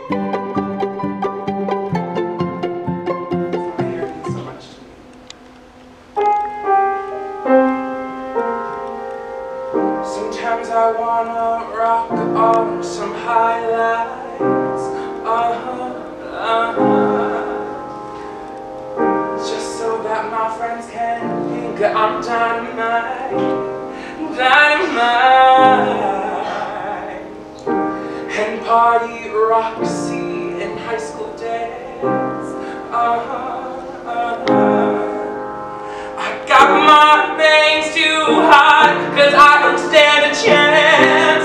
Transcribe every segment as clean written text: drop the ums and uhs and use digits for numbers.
Sometimes I wanna rock on some highlights, just so that my friends can think I'm dynamite, and party Roxy in high school days, I got my bangs too high, 'cause I don't stand a chance,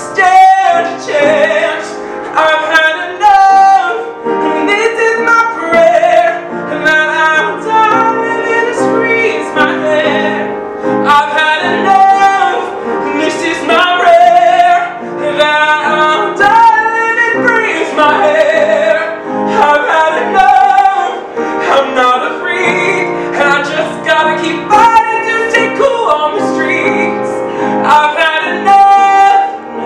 I've had enough, and this is my prayer, that I'll die and it freeze my hair. I've had enough, and this is my prayer, that I'll die and it freeze my hair. I've had enough, I'm not a freak, and I just gotta keep fighting to stay cool on the streets. I've had enough,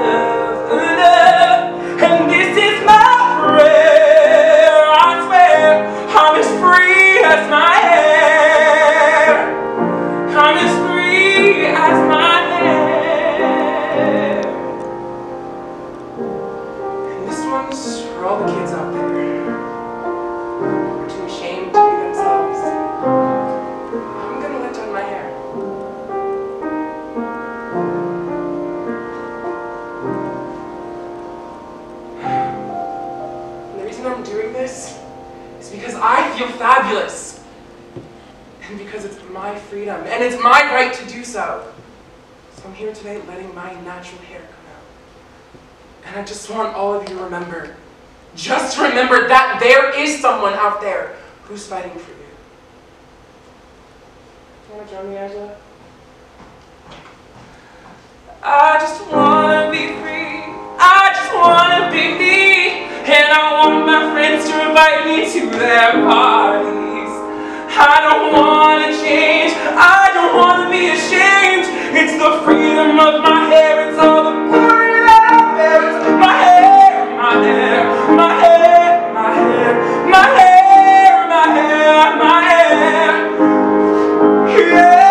and this is my prayer. I swear, I'm as free as my hair. I'm as free as my hair. And this one's for all the kids out there who are too ashamed to be themselves. I'm gonna let down my hair. And the reason I'm doing this is because I feel fabulous. And because it's my freedom, and it's my right to do so. So I'm here today letting my natural hair come out. And I just want all of you to remember, just remember that there is someone out there who's fighting for you. Do you want to join me, Angela? I just want to be free. I just want to be me. And I want my friends to invite me to their parties. I don't want to change. I don't want to be ashamed. It's the freedom of my hair. It's all the glory that I bear. It's my hair, my hair, my hair, my hair, my hair, my hair, my hair. Yeah.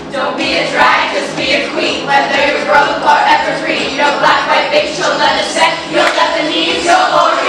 Don't be a drag, just be a queen. Whether you're broke or ever free, your black, white, facial, leather set, your Lebanese, your Orient.